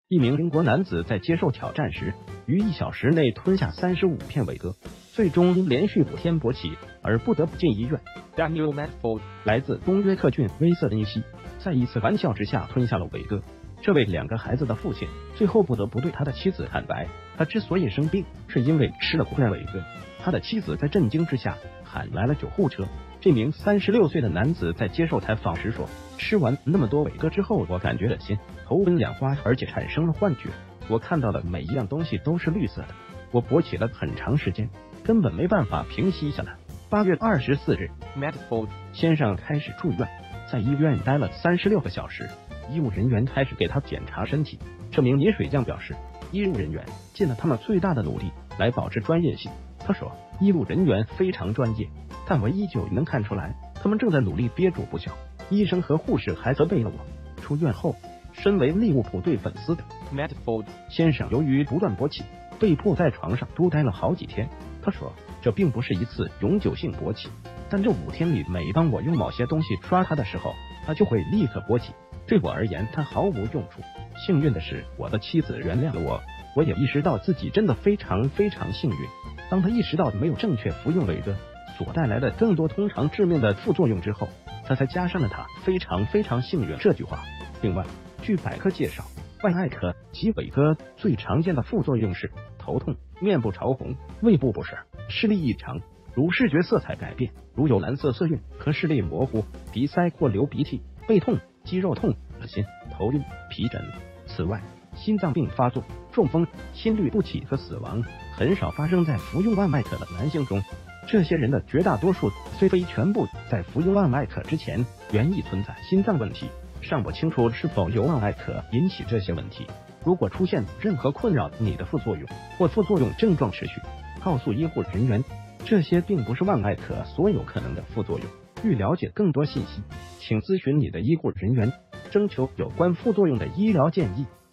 一名英国男子在接受挑战时，于1小时内吞下35片伟哥，最终因连续5天勃起而不得不进医院。 Daniel Medford 来自东约克郡威瑟恩西，在一次玩笑之下吞下了伟哥。这位2个孩子的父亲最后不得不对他的妻子坦白，他之所以生病，是因为吃了苦难伟哥。他的妻子在震惊之下喊来了救护车。这名36岁的男子在接受采访时说：“吃完那么多伟哥之后，我感觉恶心，头昏眼花，而且产生了幻觉。我看到的每一样东西都是绿色的。我勃起了很长时间，根本没办法平息下来。”8月24日 Medford 先生开始住院，在医院待了36个小时。医务人员开始给他检查身体。这名饮水匠表示，医务人员尽了他们最大的努力来保持专业性。他说，医务人员非常专业，但我依旧能看出来他们正在努力憋住不笑。医生和护士还责备了我。出院后，身为利物浦队粉丝的 Medford 先生由于不断勃起，被迫在床上多待了好几天。他说，这并不是一次永久性勃起，但这5天里，每当我用某些东西抓他的时候，他就会立刻勃起。对我而言，它毫无用处。幸运的是，我的妻子原谅了我，我也意识到自己真的非常幸运。当他意识到没有正确服用伟哥所带来的更多通常致命的副作用之后，他才加上了他非常幸运这句话。另外，据百科介绍，万艾可及伟哥最常见的副作用是头痛、面部潮红、胃部不适、视力异常，如视觉色彩改变，如有蓝色色晕和视力模糊、鼻塞或流鼻涕、背痛、肌肉痛、恶心、头晕、皮疹。此外，心脏病发作、中风、心律不齐和死亡很少发生在服用万艾可的男性中。这些人的绝大多数，虽非全部，在服用万艾可之前原已存在心脏问题，尚不清楚是否由万艾可引起这些问题。如果出现任何困扰你的副作用或副作用症状持续，告诉医护人员，这些并不是万艾可所有可能的副作用。欲了解更多信息，请咨询你的医护人员，征求有关副作用的医疗建议。